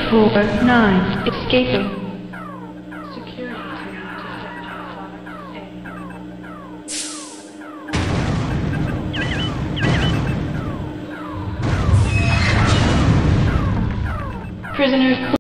849 escaping. Security team to Sector 5A. Prisoners